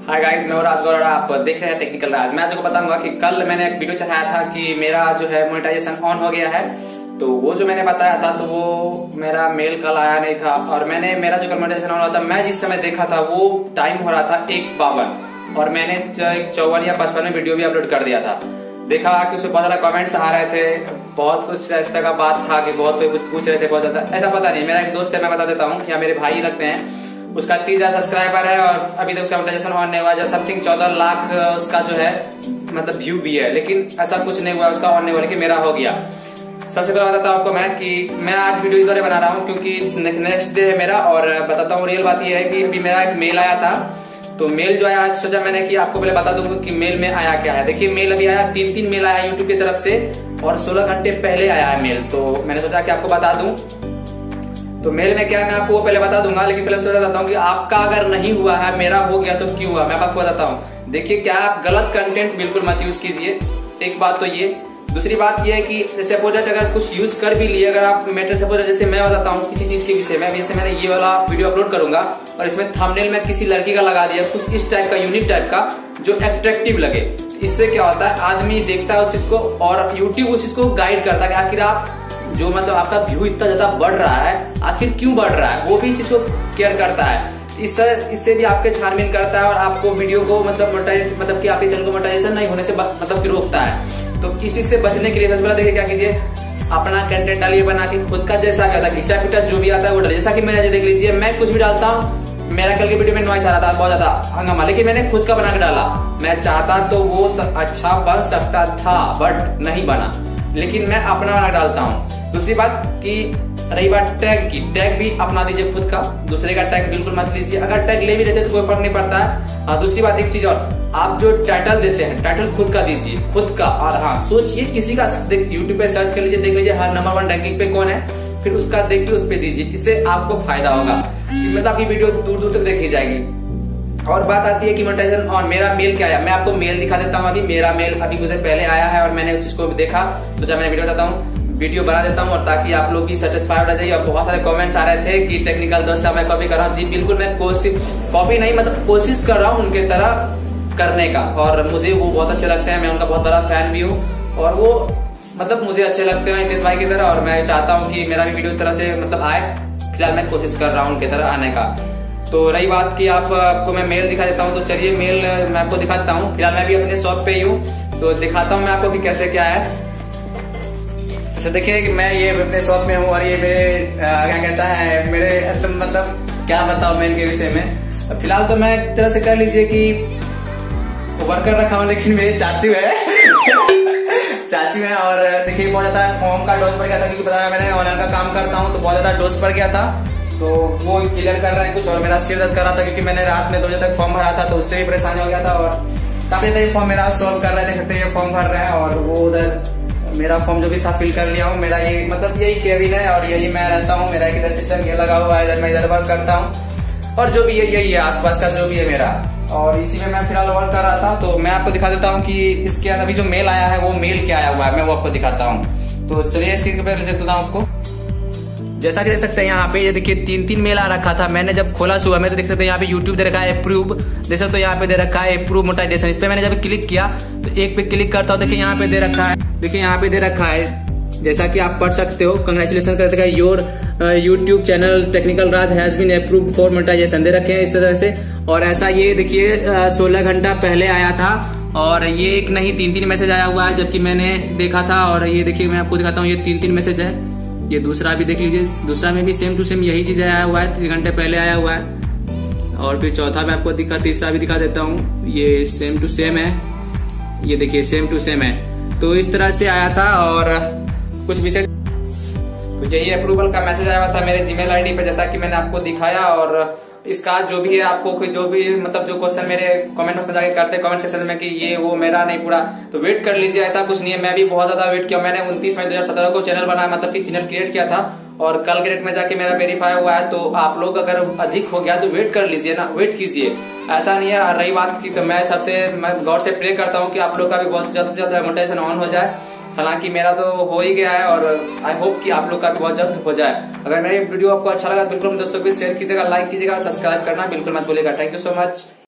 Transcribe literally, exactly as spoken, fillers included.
Hi guys, मैं हूं राज गौड़, आप देख रहे हैं टेक्निकल राज। मैं आपको बताऊंगा कि कल मैंने एक वीडियो चढ़ाया था कि मेरा जो है मोनेटाइजेशन ऑन हो गया है। तो वो जो मैंने बताया था तो वो मेरा मेल कल आया नहीं था, और मैंने मेरा जो कल मोनेटाइजेशन ऑन हुआ था, मैं जिस समय देखा था वो टाइम हो रहा था एक बावन, और मैंने चौवन या पचपन में वीडियो भी अपलोड कर दिया था। देखा कि उसमें बहुत ज्यादा कमेंट्स आ रहे थे, बहुत कुछ इस तरह का बात था कि बहुत कोई कुछ पूछ रहे थे, बहुत ज्यादा ऐसा पता नहीं। मेरा एक दोस्त है, मैं बता देता हूँ, या मेरे भाई लगते हैं, उसका तीस हजार सब्सक्राइबर है और अभी तक उसका मोनेटाइजेशन ऑन नहीं हुआ। जब समथिंग चौदह लाख उसका जो है मतलब व्यू भी है, लेकिन ऐसा कुछ नहीं हुआ, उसका ऑन नहीं हुआ, लेकिन मेरा हो गया। सबसे पहले बताता हूँ आपको मैं कि मैं आज वीडियो इस बारे बना रहा हूँ क्योंकि नेक्स्ट डे है मेरा, और बताता हूँ रियल बात यह है कि अभी मेरा एक मेल आया था। तो मेल जो आया, सोचा मैंने कि आपको पहले बता दूंगा कि मेल में आया क्या है। देखिए, मेल अभी आया, तीन तीन मेल आया यूट्यूब की तरफ से, और सोलह घंटे पहले आया है मेल। तो मैंने सोचा कि आपको बता दूं। तो मेल में क्या है मैं आपको वो पहले बता दूंगा, लेकिन पहले सोचा बताता हूँ कि आपका अगर नहीं हुआ है, मेरा हो गया तो क्यों हुआ, मैं आपको बताता हूँ। देखिए, क्या आप गलत कंटेंट बिल्कुल मत यूज कीजिए, एक बात तो ये। दूसरी बात ये है कि जैसे सपोज अगर कुछ यूज कर भी लिए, अगर आप मैटर सपोज जैसे मैं बताता हूँ किसी चीज के विषय में, जैसे मैंने ये वाला वीडियो अपलोड करूंगा और इसमें थंबनेल में किसी लड़की का लगा दिया, कुछ इस टाइप का यूनिक टाइप का जो अट्रैक्टिव लगे, इससे क्या होता है, आदमी देखता है उस चीज को और यूट्यूब उस चीज को गाइड करता है कि आखिर आप जो मतलब आपका व्यू इतना ज्यादा बढ़ रहा है, आखिर क्यों बढ़ रहा है, वो भी इस चीज को केयर करता है। इससे इससे भी आपके छानबीन करता है और आपको वीडियो को मतलब मोनेटाइज मतलब कि आपके चैनल को मोनेटाइजेशन नहीं होने से मतलब रोकता है। तो इसी से बचने के लिए सबसे पहले देखिए क्या कीजिए, अपना कंटेंट डालिए बना के, खुद का जैसा भी आता है, घिसा पिटा जो भी आता है वो डालिए। जैसा कि मैं देख लीजिए, मैं कुछ भी डालता हूँ, मेरा कल के वीडियो में नॉइस आ रहा था बहुत ज्यादा हंगामा, लेकिन मैंने खुद का बना के डाला। मैं चाहता तो वो अच्छा बन सकता था बट नहीं बना, लेकिन मैं अपना बना डालता हूँ। दूसरी बात कि रही बात टैग की, टैग भी अपना दीजिए खुद का, दूसरे का टैग बिल्कुल मत लीजिए। अगर टैग ले भी लेते तो कोई फर्क नहीं पड़ता है। हाँ, दूसरी बात एक चीज और, आप जो टाइटल देते हैं, टाइटल खुद का दीजिए, खुद का। और हाँ, सोचिए किसी का, यूट्यूब पे सर्च कर लीजिए, देख लीजिए हर नंबर वन रैंकिंग पे कौन है, फिर उसका देख के उस पे दीजिए, इससे आपको फायदा होगा, मतलब आपकी वीडियो दूर दूर तक देखी जाएगी। और बात आती है कि मोनेटाइजेशन और मेरा मेल क्या आया, मैं आपको मेल दिखा देता हूँ। अभी मेरा मेल अभी कुछ देर पहले आया है और मैंने उस चीज को देखा, तो जब मैंने वीडियो बताता हूँ, वीडियो बना देता हूँ, और ताकि आप लोग भी सेटिस्फाइड हो जाइए। और बहुत सारे कमेंट्स आ रहे थे कि टेक्निकल दोस्त से मैं कॉपी कर रहा हूँ। जी बिल्कुल, मैं कोशिश कॉपी नहीं मतलब कोशिश कर रहा हूँ उनके तरह करने का, और मुझे वो बहुत अच्छे लगते हैं, मैं उनका बहुत बड़ा फैन भी हूँ, और वो मतलब मुझे अच्छे लगते हैं हितेश भाई की तरह, और मैं चाहता हूँ कि मेरा भी वीडियो इस तरह से मतलब आए। फिलहाल मैं कोशिश कर रहा हूँ उनके तरह आने का। तो रही बात कि आप, आपको मैं मेल दिखा देता हूँ, तो चलिए मेल मैं आपको दिखाता हूँ। फिलहाल मैं भी अपने शॉप पे ही हूँ, तो दिखाता हूँ मैं आपको कि कैसे क्या है। अच्छा, देखिए कि मैं ये अपने शॉप में हूँ, और ये मेरे क्या कहता है मेरे मतलब क्या बताऊँ मैं इनके विषय में। फिलहाल तो मैं एक तरह से कर लीजिए कि वर्कर रखा हूँ, लेकिन मेरी चाचू है चाचू है। और देखिए बहुत ज्यादा फॉर्म का डोज पड़ गया था, क्योंकि पता है मैंने ऑनलाइन का काम करता हूँ, तो बहुत ज्यादा डोज पड़ गया था, तो वो क्लियर कर रहे हैं कुछ। और मेरा सिर दर्द कर रहा था क्योंकि मैंने रात में दो बजे तक फॉर्म भरा था, तो उससे भी परेशानी हो गया था, और काफी ज्यादा फॉर्म मेरा सॉल्व कर रहे थे, ये फॉर्म भर रहे हैं, और वो उधर मेरा फॉर्म जो भी था फिल कर लिया हूँ। मेरा ये मतलब यही केबिन है और यही मैं रहता हूँ, मेरा एक इधर सिस्टम ये लगा हुआ है, इधर मैं इधर वर्क करता हूँ, और जो भी है यही है आसपास का जो भी है मेरा, और इसी में मैं फिलहाल वर्क कर रहा था। तो मैं आपको दिखा देता हूँ कि इसके अंदर अभी जो मेल आया है वो मेल क्या आया हुआ है, मैं वो आपको दिखाता हूँ। तो चलिए स्क्रीन पे ले देता हूँ आपको। जैसा कि देख सकते हैं यहाँ पे, ये देखिए तीन तीन मेल आ रखा था। मैंने जब खोला सुबह में, तो देख सकते हैं यहाँ पे यूट्यूब दे रखा है अप्रूव, देख सकते हो यहाँ पे दे रखा है अप्रूव मोनेटाइजेशन। इस पे मैंने जब क्लिक किया तो एक पे क्लिक करता हूँ, देखिए यहाँ पे दे रखा है, देखिए यहाँ पे दे रखा है, जैसा कि आप पढ़ सकते हो, कंग्रेचुलेशन करते हैं, your YouTube channel technical Raj has been approved for monetization, दे रखे हैं इस तरह से। और ऐसा ये देखिए सोलह घंटा पहले आया था, और ये एक नहीं तीन तीन मैसेज आया हुआ है, जबकि मैंने देखा था। और ये देखिए मैं आपको दिखाता हूँ, ये तीन तीन मैसेज है, ये दूसरा भी देख लीजिए, दूसरा में भी सेम टू सेम यही चीज आया हुआ है, तीन घंटे पहले आया हुआ है। और फिर चौथा में आपको दिखा, तीसरा भी दिखा देता हूँ, ये सेम टू सेम है, ये देखिए सेम टू सेम है। तो इस तरह से आया था, और कुछ विशेष तो यही अप्रूवल का मैसेज आया हुआ था मेरे जीमेल आईडी पे, जैसा कि मैंने आपको दिखाया। और इसका जो भी है, आपको कोई जो भी मतलब जो क्वेश्चन मेरे कमेंट में जाके करते कमेंट सेक्शन में कि ये वो मेरा नहीं पूरा, तो वेट कर लीजिए, ऐसा कुछ नहीं है। मैं भी बहुत ज्यादा वेट किया, मैंने उनतीस मई दो हजार सत्रह को चैनल बनाया, मतलब कि चैनल क्रिएट किया था, और कल के डेट में जाके मेरा वेरीफाई हुआ है। तो आप लोग अगर अधिक हो गया तो वेट कर लीजिए ना, वेट कीजिए, ऐसा नहीं है। रही बात की, तो मैं सबसे मैं गौर से प्रे करता हूँ कि आप लोग का भी बहुत जल्द से जल्द मोनेटाइजेशन ऑन हो जाए। हालांकि मेरा तो हो ही गया है, और आई होप कि आप लोग का बहुत जल्द हो जाए। अगर मेरे वीडियो आपको अच्छा लगा बिल्कुल दोस्तों भी शेयर कीजिएगा, लाइक कीजिएगा, सब्सक्राइब करना बिल्कुल मत भूलिएगा। Thank you so much.